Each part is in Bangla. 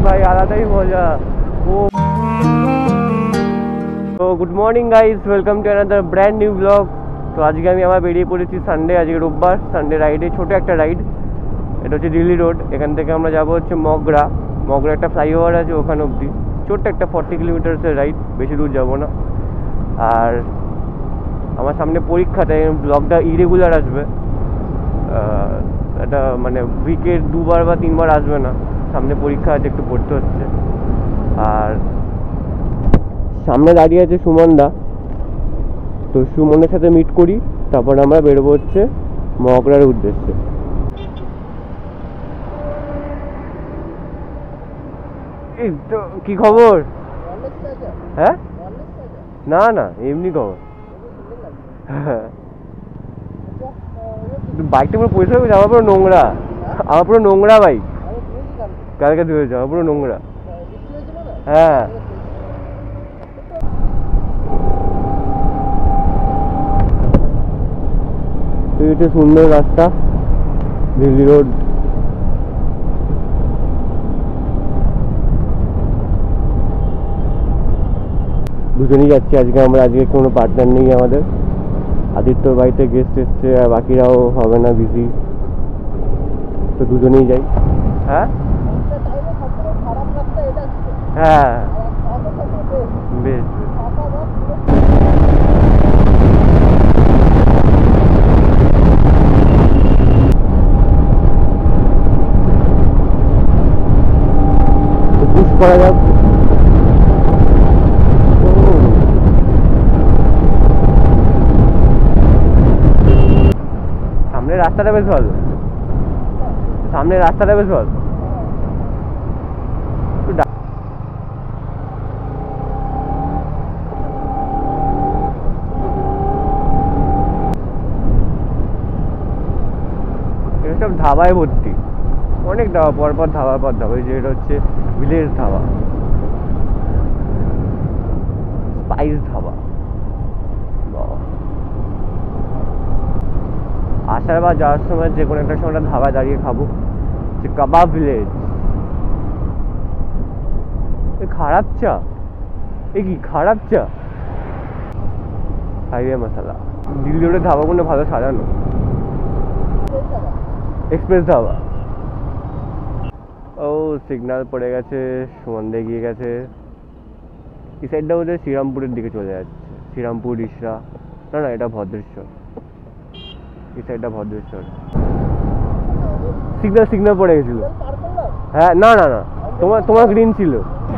ভাই আলাদাই মজা। ও তো good morning guys, welcome to another brand new blog. তো আজকে আমি আবার বেরিয়ে পড়েছি সানডে, আজকে রোববার, সানডে রাইডে, ছোটো একটা রাইড। এটা হচ্ছে দিল্লি রোড, এখান থেকে আমরা যাবো হচ্ছে মগরা একটা ফ্লাইওভার আছে ওখানে অবধি, ছোট্ট একটা 40 কিলোমিটার্সের রাইড, বেশি দূর যাবো না। আর আমার সামনে পরীক্ষা, তাই ব্লগটা ইরেগুলার আসবে, এটা মানে উইকে 2বার বা 3বার আসবে না, সামনে পরীক্ষা আছে, একটু পড়তে হচ্ছে। আর সামনে দাঁড়িয়ে আছে সুমনদা, তো সুমনের সাথে মিট করি, তারপর আমরা বেরোবো হচ্ছে মগরার উদ্দেশ্যে। এই তো কি খবর? হ্যাঁ না না, এমনি খবর। বাইকটা পুরো পরিষ্কার করেছে, আমার পুরো নোংরা, আমার পুরো নোংরা বাইক, কালকে ধুয়েছে, আমার পুরো নোংরা। হ্যাঁ এটা সুন্দর রাস্তা, দিল্লি রোড। দুজনেই যাচ্ছি আজকে আমরা, আজকে কোনো পার্টনার নেই আমাদের। আদিত্যর বাড়িতে গেস্ট এসছে, আর বাকিরাও হবে না, বিজি, তো দুজনেই যাই। হ্যাঁ হ্যাঁ বেশ পুশ করা যাক। সামনের রাস্তাটা বেশ ভালো, সামনের রাস্তাটা বেশ ভালো। সব ধাবায় ভর্তি, অনেক ধাবা, পরপর ধাবার পর ধাবা। যে এটা হচ্ছে ভিলেজ ধাবা, স্পাইস ধাবা। আসার বা যাওয়ার সময় যে কোনো একটা সময় ধাবায় দাঁড়িয়ে খাবো, যে কাবাব ভিলেজ। খারাপ চা, এ কি খারাপ চা? হাইওয়ে মশলা। দিল্লি রোডের ধাবাগুলো ভালো সাজানো, এক্সপ্রেস ধাবা। ও সিগন্যাল পড়ে গেছে, সুমন্দে গিয়ে গেছে। এই সাইডটা বোধ হয় শ্রীরামপুরের দিকে চলে যাচ্ছে, শ্রীরামপুর, ইসরা, না না এটা ভদ্রেশ্বর, এই সাইডটা ভদ্রেশ্বর। সিগন্যাল পড়ে গেছিল। হ্যাঁ না না না, তোমার গ্রিন ছিল।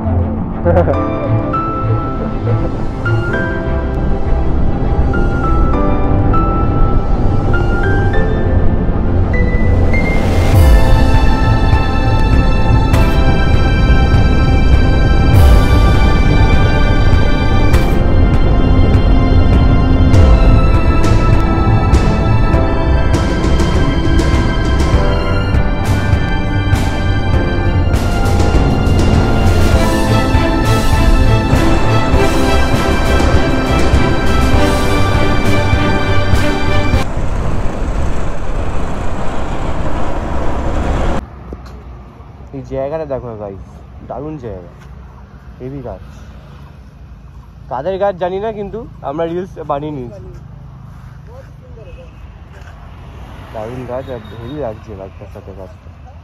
এই জায়গাটা দেখো গাইস, দারুণ জায়গা, হেভি গাছ। কাদের গাছ জানি না, কিন্তু আমরা রিলস বানিয়ে নিয়েছি। দারুণ গাছ, আর হেভি লাগছে গাছটার সাথে গাছটা।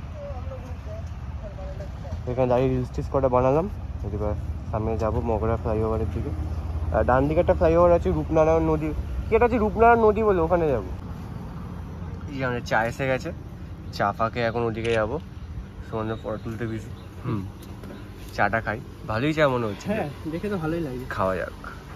এখানে দাঁড়িয়ে রিলস টিলস কটা বানালাম। এবার সামনে যাবো মগরা ফ্লাইওভারের দিকে। আর ডান দিকে একটা ফ্লাইওভার আছে, রূপনারায়ণ নদী, কি এটা আছে রূপনারায়ণ নদী বলে, ওখানে যাবো। এই যে আমাদের চা এসে গেছে, চা ফাঁকে এখন ওদিকে যাবো, সুমনের ফটো তুলতে বিজি। চাটা খাই, ভালোই চা মনে হচ্ছে। হ্যাঁ দেখে তো ভালোই লাগে, খাওয়া যাক।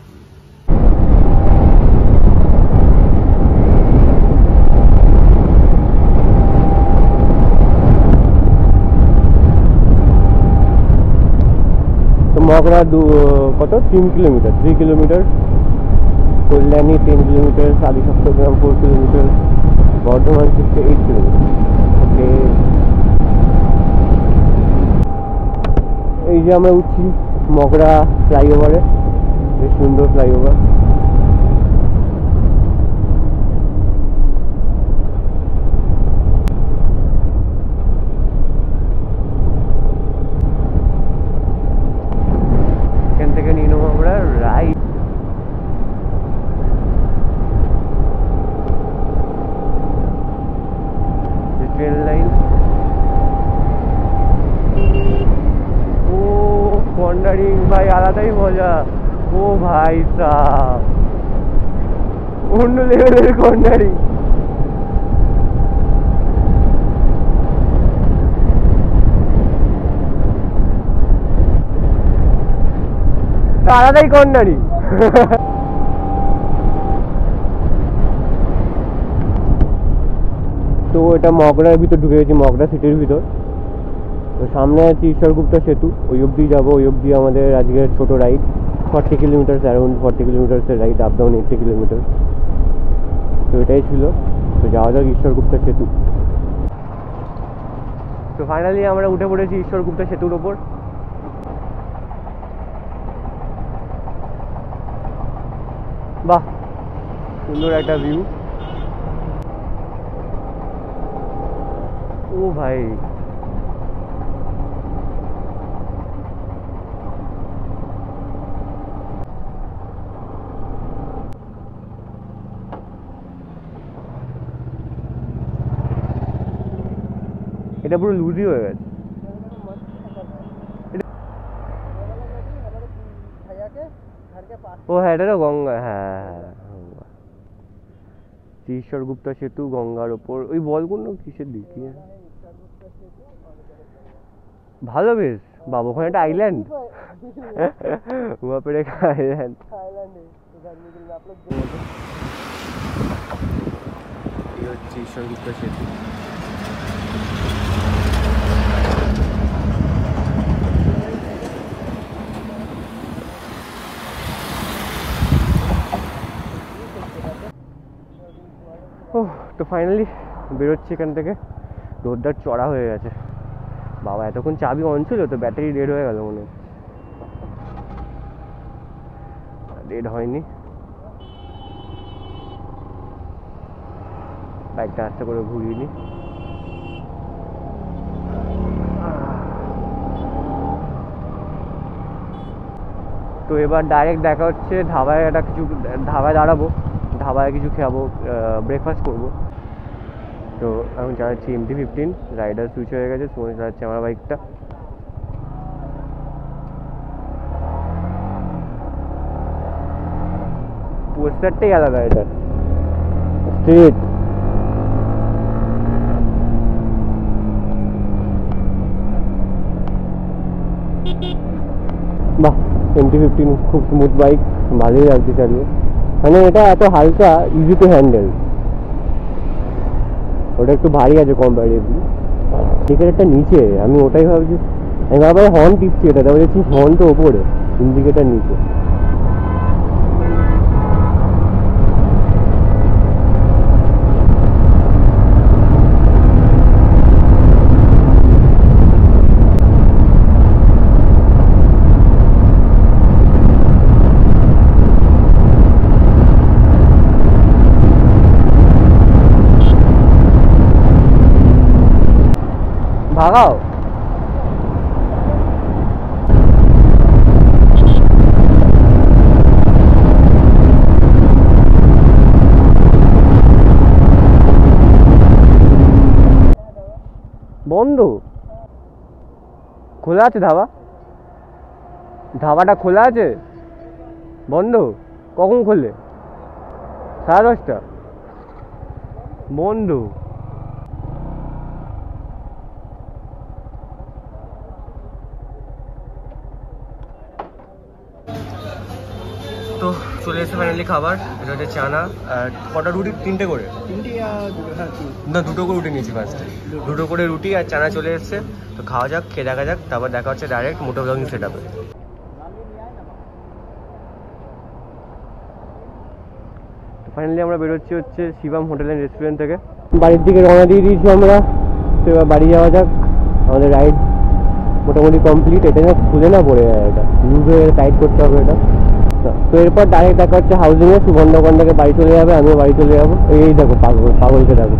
তো মগরা কত 3 kilometre, 3 kilometre, Kalyani 10 kilometre, Adi Saptagram 4 kilometre, Bardhaman 8 kilometre. Okay, এই যে আমরা উঠছি মগরা ফ্লাইওভারে, বেশ সুন্দর ফ্লাইওভার। ভাই আলাদাই মজা। ও ভাই সাব অন্য লেভেলের কর্নারিং। আলাদাই কর্নারিং। তো এটা মগরার ভিতর ঢুকে গেছি, মগরা সিটির ভিতর। তো সামনে আছে ঈশ্বরগুপ্ত সেতু, ওই অব্দি যাবো। ওই অব্দি আমাদের আজকের ছোট রাইড, 40 কিলোমিটার, অ্যারাউন্ড 40 কিলোমিটার্সের রাইড, আপ ডাউন 80 কিলোমিটার। তো এটাই ছিল। তো যাওয়া যাক ঈশ্বরগুপ্ত সেতু। তো ফাইনালি আমরা উঠে পড়েছি ঈশ্বরগুপ্ত সেতুর ওপর। বাহ, সুন্দর একটা ভিউ। ও ভাই, এটা পুরো লুজি হয়ে গেছে। ও হ্যাঁ, এটা তো গঙ্গা। হ্যাঁ, ঈশ্বরগুপ্ত সেতু গঙ্গার ওপর। ওই বলগুলো কিসের দিকে ভালো, বেশ বাবু, ওখানে একটা আইল্যান্ড, ওয়াপের একটা আইল্যান্ড। এই হচ্ছে ঈশ্বরগুপ্ত সেতু। তো ফাইনালি বেরোচ্ছি এখান থেকে। রোদটার চড়া হয়ে গেছে বাবা, এতক্ষণ চাবি অন ছিল তো ব্যাটারি ডেড হয়ে গেল মনে হচ্ছে। ডেড হয়নি, বাইকটা আস্তে করে ঘুরিয়ে নি। তো এবার ডাইরেক্ট দেখা হচ্ছে ধাবায়। একটা কিছু ধাবায় দাঁড়াবো, ধাবায় কিছু খাবো, ব্রেকফাস্ট করবো। তো এখন চালাচ্ছি MT-15, রাইডার সুইচ হয়ে গেছে, সুমন চালাচ্ছে আমার বাইকটা। পোস্টারটাই আলাদা, এটা স্ট্রিট। বাহ, MT-15 খুব স্মুথ বাইক, ভালোই লাগছে চালিয়ে। মানে এটা এত হালকা, ইজি টু হ্যান্ডেল। ওটা একটু ভারী আছে কম্পারেটিভলি। ইন্ডিকেটারটা নিচে, আমি ওটাই ভাবছি। আমি ভাবছি হর্ন টিপছি, এটা তারপরে দেখছি হর্ন তো ওপরে, ইন্ডিকেটার নিচে। ভাগাও। বন্ধ, খোলা আছে ধাবা? ধাবাটা খোলা আছে? বন্ধ? কখন খোলে? 10:30? বন্ধ। তো চলে এসে ফাইনালি খাবার। এটা হচ্ছে চানা আর কটা রুটি, 3টে করে? না, 2টো করে রুটি নিয়েছি ফার্স্টে। 2টো করে রুটি আর চানা চলে এসছে। তো খাওয়া যাক, খেয়ে দেখা যাক, তারপর দেখা হচ্ছে ডাইরেক্ট মোটো ব্লগিং সেট আপে। ফাইনালি আমরা বেরোচ্ছি হচ্ছে শিবম হোটেল অ্যান্ড রেস্টুরেন্ট থেকে। বাড়ির দিকে রওনা দিয়ে দিয়েছি আমরা। তো এবার বাড়ি যাওয়া যাক। আমাদের রাইড মোটামুটি কমপ্লিট। এটা না খুলে না পড়ে যায়, এটা লুজ হয়ে টাইট করতে হবে এটা। তো এরপর ডাইরেক্ট দেখা হচ্ছে হাউজিংয়ে। সুগন্ধ ওখান থেকে বাড়ি চলে যাবে, আমিও বাড়ি চলে যাবো। এই দেখো পাগলকে দেখো।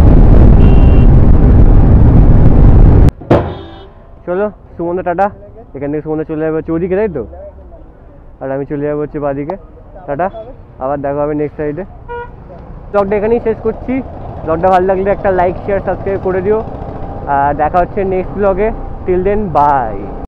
চলো সুমন্ত, টাটা। এখান থেকে সুমনা চলে যাবে হচ্ছে ওদিকে, তাই তো? আর আমি চলে যাবো হচ্ছে বাদিকে। টাটা, আবার দেখা হবে নেক্সট সাইডে। ব্লগটা এখানেই শেষ করছি। ব্লগটা ভালো লাগলে একটা লাইক শেয়ার সাবস্ক্রাইব করে দিও। আর দেখা হচ্ছে নেক্সট ব্লগে। Till then by.